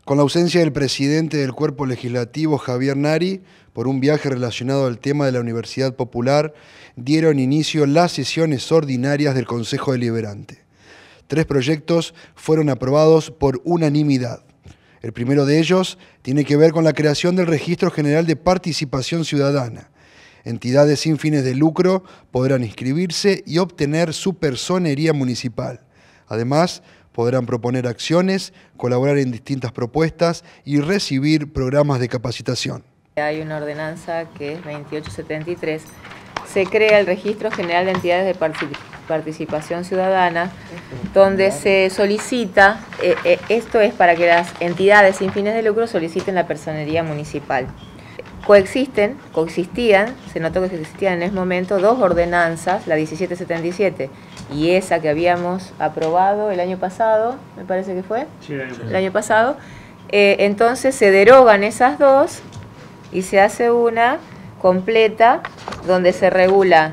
Con la ausencia del presidente del Cuerpo Legislativo, Javier Nari, por un viaje relacionado al tema de la Universidad Popular, dieron inicio las sesiones ordinarias del Consejo Deliberante. 3 proyectos fueron aprobados por unanimidad. El primero de ellos tiene que ver con la creación del Registro General de Participación Ciudadana. Entidades sin fines de lucro podrán inscribirse y obtener su personería municipal. Además, podrán proponer acciones, colaborar en distintas propuestas y recibir programas de capacitación. Hay una ordenanza que es 2873. Se crea el Registro General de Entidades de Participación Ciudadana, donde se solicita, esto es para que las entidades sin fines de lucro soliciten la personería municipal. Coexistían, se notó que existían en ese momento 2 ordenanzas, la 1777 y esa que habíamos aprobado el año pasado, me parece que fue, sí, el año pasado. Entonces se derogan esas 2 y se hace una completa donde se regula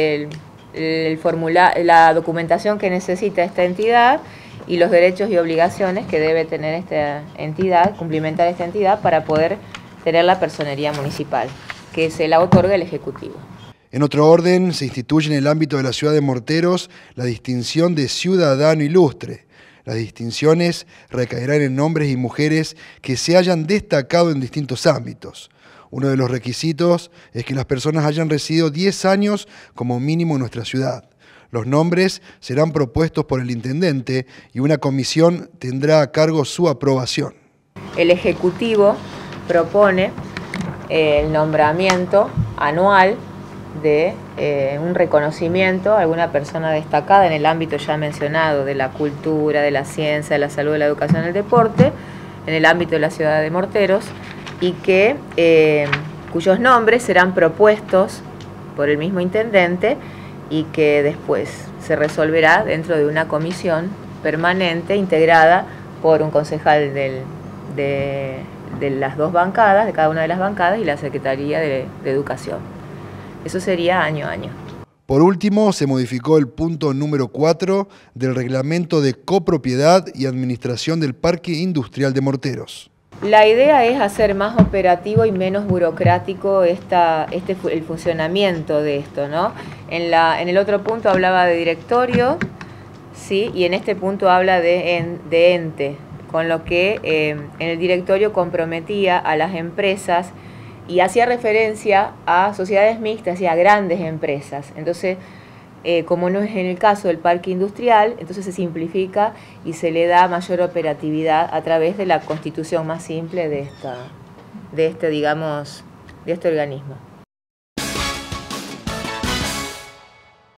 la documentación que necesita esta entidad y los derechos y obligaciones que debe tener esta entidad, cumplimentar esta entidad para poder tener la personería municipal, que se la otorga el Ejecutivo. En otro orden, se instituye en el ámbito de la ciudad de Morteros la distinción de Ciudadano Ilustre. Las distinciones recaerán en hombres y mujeres que se hayan destacado en distintos ámbitos. Uno de los requisitos es que las personas hayan residido 10 años como mínimo en nuestra ciudad. Los nombres serán propuestos por el intendente y una comisión tendrá a cargo su aprobación. El Ejecutivo propone el nombramiento anual de un reconocimiento a alguna persona destacada en el ámbito ya mencionado de la cultura, de la ciencia, de la salud, de la educación y el deporte, en el ámbito de la ciudad de Morteros, y que cuyos nombres serán propuestos por el mismo intendente y que después se resolverá dentro de una comisión permanente integrada por un concejal de las 2 bancadas, de cada una de las bancadas, y la Secretaría de Educación. Eso sería año a año. Por último, se modificó el punto número 4 del Reglamento de Copropiedad y Administración del Parque Industrial de Morteros. La idea es hacer más operativo y menos burocrático el funcionamiento de esto, ¿no? En el otro punto hablaba de directorio, ¿sí? Y en este punto habla de ente, con lo que en el directorio comprometía a las empresas y hacía referencia a sociedades mixtas y a grandes empresas. Entonces, como no es en el caso del parque industrial, entonces se simplifica y se le da mayor operatividad a través de la constitución más simple de este organismo.